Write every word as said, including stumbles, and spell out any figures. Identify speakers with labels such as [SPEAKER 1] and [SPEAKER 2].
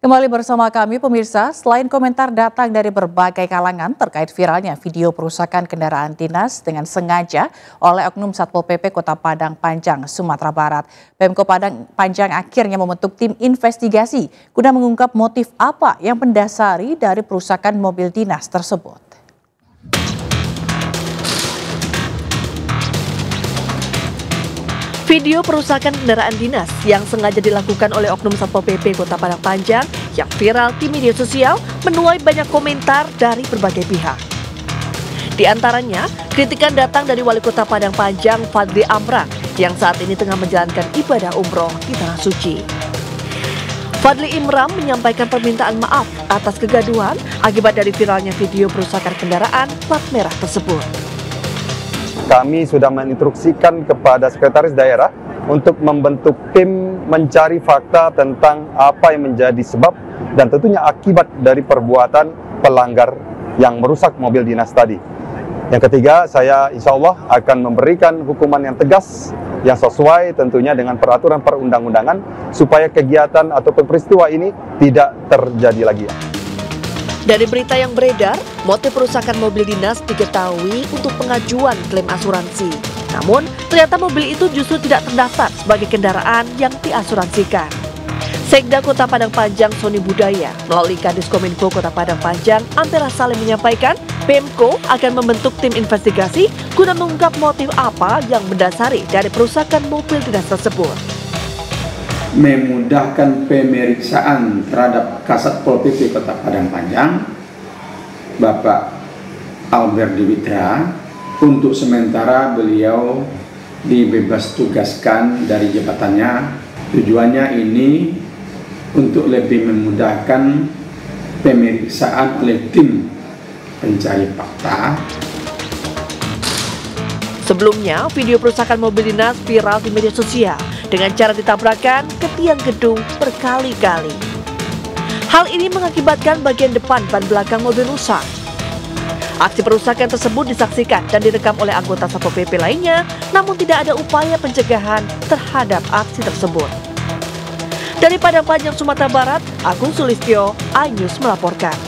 [SPEAKER 1] Kembali bersama kami pemirsa, selain komentar datang dari berbagai kalangan terkait viralnya video perusakan kendaraan dinas dengan sengaja oleh oknum Satpol P P Kota Padang Panjang, Sumatera Barat. Pemko Padang Panjang akhirnya membentuk tim investigasi guna mengungkap motif apa yang mendasari dari perusakan mobil dinas tersebut.
[SPEAKER 2] Video perusakan kendaraan dinas yang sengaja dilakukan oleh oknum Satpol P P Kota Padang Panjang yang viral di media sosial menuai banyak komentar dari berbagai pihak. Di antaranya, kritikan datang dari Wali Kota Padang Panjang Fadli Amran yang saat ini tengah menjalankan ibadah umroh di Tanah Suci. Fadli Imran menyampaikan permintaan maaf atas kegaduhan akibat dari viralnya video perusakan kendaraan plat merah tersebut.
[SPEAKER 3] Kami sudah menginstruksikan kepada sekretaris daerah untuk membentuk tim mencari fakta tentang apa yang menjadi sebab dan tentunya akibat dari perbuatan pelanggar yang merusak mobil dinas tadi. Yang ketiga, saya insya Allah akan memberikan hukuman yang tegas, yang sesuai tentunya dengan peraturan perundang-undangan supaya kegiatan ataupun peristiwa ini tidak terjadi lagi.
[SPEAKER 2] Dari berita yang beredar, motif perusakan mobil dinas diketahui untuk pengajuan klaim asuransi. Namun, ternyata mobil itu justru tidak terdaftar sebagai kendaraan yang diasuransikan. Sekda Kota Padang Panjang Sony Budaya melalui Kadiskominfo Kota Padang Panjang Ampera Salim menyampaikan Pemko akan membentuk tim investigasi guna mengungkap motif apa yang mendasari dari perusakan mobil dinas tersebut.
[SPEAKER 4] Memudahkan pemeriksaan terhadap Kasatpol P P Kota Padang Panjang, Bapak Albert Diwitra, untuk sementara beliau dibebas tugaskan dari jabatannya. Tujuannya ini untuk lebih memudahkan pemeriksaan oleh tim pencari fakta.
[SPEAKER 2] Sebelumnya, video perusakan mobil dinas viral di media sosial dengan cara ditabrakan ke tiang gedung berkali-kali. Hal ini mengakibatkan bagian depan ban belakang mobil rusak. Aksi perusakan tersebut disaksikan dan direkam oleh anggota Satpol P P lainnya, namun tidak ada upaya pencegahan terhadap aksi tersebut. Dari Padang Panjang, Sumatera Barat, Agung Sulistyo, iNews melaporkan.